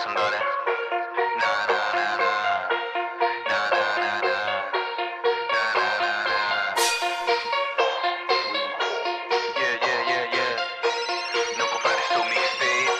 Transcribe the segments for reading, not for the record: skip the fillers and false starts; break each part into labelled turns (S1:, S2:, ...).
S1: lascia andare. Na na na na. Na na na na. Na na na na. Yeah. Non comprare sto mixtape.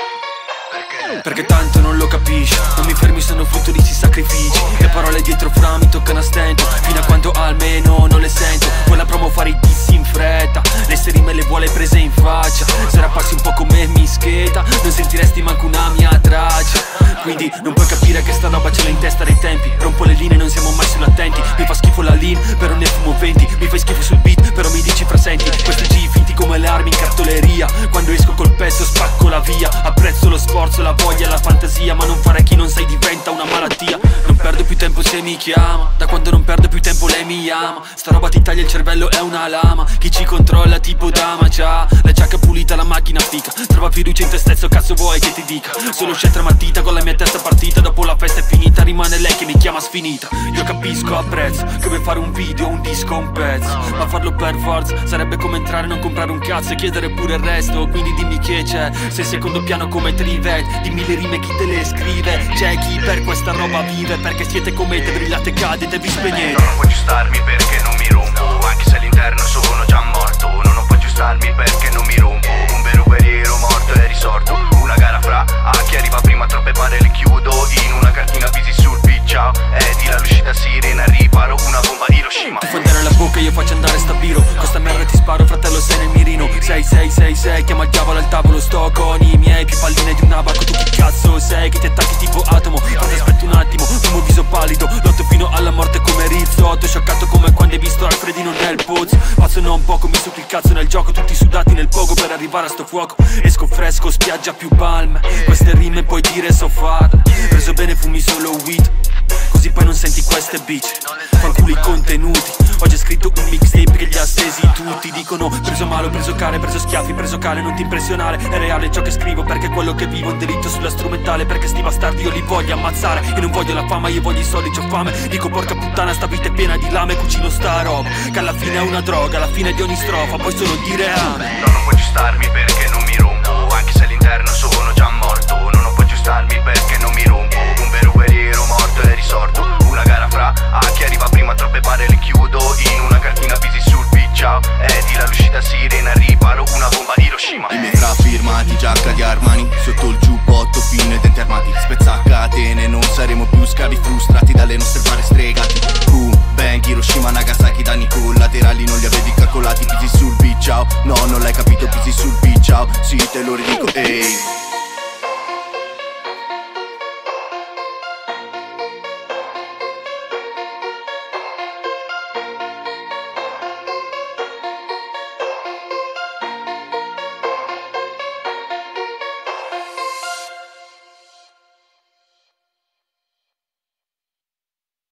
S2: Perché tanto non lo capisci. Non mi fermi, sono frutto di sti sacrifici. Le parole dietro fra mi toccano a stento, fino a quando almeno non le sento. Quella promo fare i dissi in fretta, le se rime le vuole prese in faccia. Se rappassi un po' come mischeta, non sentiresti manco una mia traccia. Quindi non puoi capire che sta roba ce l'ha in testa dei tempi. Rompo le linee, non siamo mai sull'attenti. Mi fa schifo la lean, però ne fumo 20. Mi fai schifo sul beat, però mi dici fra senti. Questi G finti come le armi in cartoleria. Quando esco col pezzo spacco la via. Apprezzo lo sforzo, la voglia e la fantasia, ma non fare chi non sai diventa una malattia. Non perdo più tempo se mi chiama, da quando non perdo più tempo lei mi ama. Sta roba ti taglia il cervello, è una lama. Chi ci controlla tipo dama già. La giacca pulita, la macchina fica. Trova fiducia in te stesso, cazzo vuoi che ti dica. Solo scelta matita con la mia testa partita. Dopo la festa è finita, rimane lei che mi chiama sfinita. Io capisco, apprezzo, come fare un video, un disco, un pezzo. Ma farlo per forza sarebbe come entrare e non comprare un cazzo e chiedere pure il resto. Quindi dimmi che c'è, se il secondo piano come Trivet. Dimmi le rime, chi te le scrive. C'è chi per questa roba vive, perché siete comete, brillate, cadete, vi spegnete.
S1: Non puoi aggiustarmi perché non mi rompo, anche se all'interno sono già morto. Non puoi aggiustarmi perché non mi rompo. Un vero guerriero morto e risorto. Una gara fra chi arriva prima, troppe pare le chiudo. In una cartina visi sul beat, ciao. Di la lucida sirena, riparo una bomba Hiroshima.
S2: Ti fai andare la bocca e io faccio andare sta biro. Costa merda ti sparo, fratello sei nel mirino. 6, chiama il diavolo al tavolo. Sto con i miei, più palline di un abaco. Tu chi cazzo sei che ti attacchi tipo atomo? Frate aspetta un attimo, fumo viso pallido. Lotto fino alla morte come Rizzotto. Scioccato come quando hai visto Alfredino nel pozzo. Pazzo non poco, mi succhi il cazzo nel gioco. Tutti sudati nel pogo per arrivare a sto fuoco. Esco fresco, spiaggia più palme. Queste rime puoi dire so fatte. Preso bene fumi solo weed, così poi non senti queste bitch. Fanculo i contenuti. Oggi ho scritto un mixtape che li ha stesi tutti. Dicono preso male, ho preso cane, preso schiaffi, preso cane. Non ti impressionare, è reale ciò che scrivo, perché quello che vivo è un delitto sulla strumentale. Perché sti bastardi io li voglio ammazzare. E non voglio la fama, io voglio i soldi, c'ho fame. Dico porca puttana, sta vita è piena di lame. Cucino sta roba, che alla fine è una droga. Alla fine di ogni strofa, poi solo dire ame.
S1: Non puoi aggiustarmi perché non